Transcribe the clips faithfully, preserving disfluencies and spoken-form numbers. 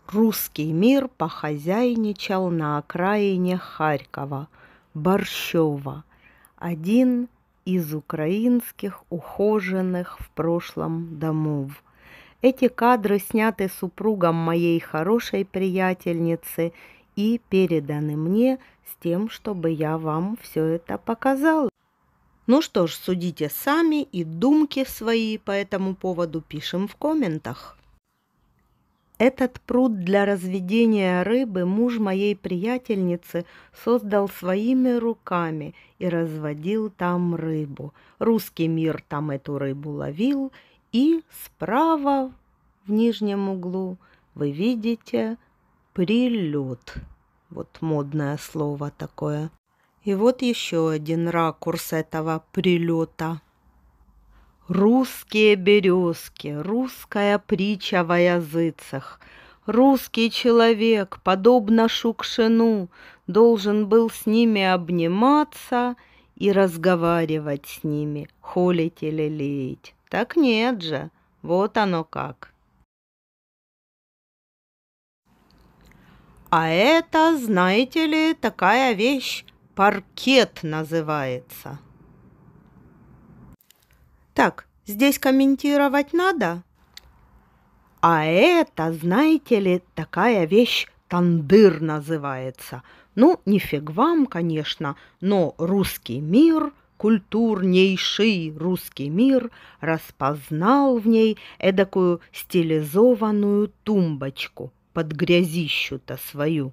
Русский мир похозяйничал на окраине Харькова, Борщева, один из украинских ухоженных в прошлом домов. Эти кадры сняты супругом моей хорошей приятельницы и переданы мне с тем, чтобы я вам все это показала. Ну что ж, судите сами и думки свои по этому поводу пишем в комментах. Этот пруд для разведения рыбы муж моей приятельницы создал своими руками и разводил там рыбу. Русский мир там эту рыбу ловил, и справа в нижнем углу вы видите прилет. Вот модное слово такое. И вот еще один ракурс этого прилета. Русские березки, русская притча во языцах. Русский человек, подобно Шукшину, должен был с ними обниматься и разговаривать с ними, холить и лелеять. Так нет же, вот оно как. А это, знаете ли, такая вещь, паркет называется. Так, здесь комментировать надо? А это, знаете ли, такая вещь, тандыр называется. Ну, не фиг вам, конечно, но русский мир, культурнейший русский мир, распознал в ней эдакую стилизованную тумбочку под грязищу-то свою.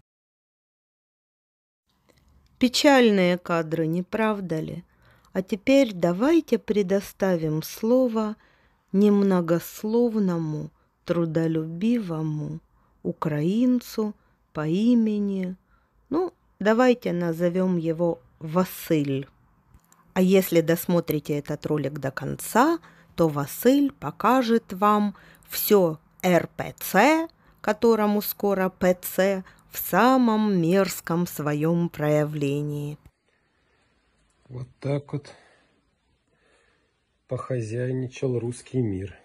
Печальные кадры, не правда ли? А теперь давайте предоставим слово немногословному, трудолюбивому украинцу по имени, ну, давайте назовем его Василь. А если досмотрите этот ролик до конца, то Василь покажет вам все эр пэ цэ, которому скоро пэ цэ, в самом мерзком своем проявлении. Вот так вот похозяйничал русский мир.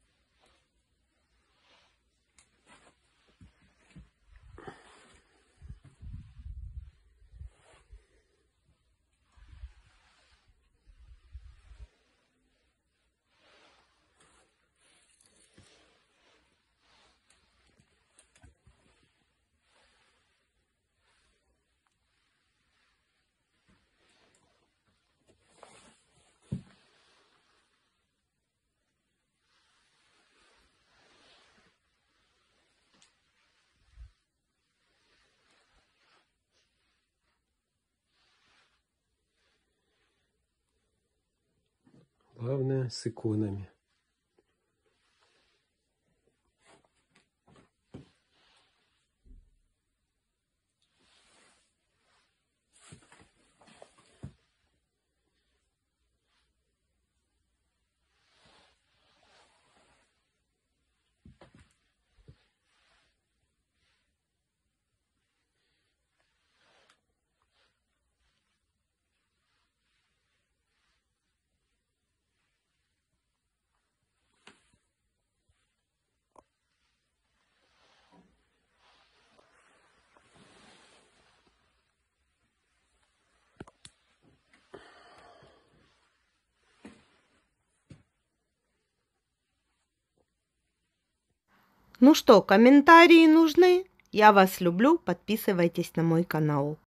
Главное, с иконами. Ну что, комментарии нужны? Я вас люблю, подписывайтесь на мой канал.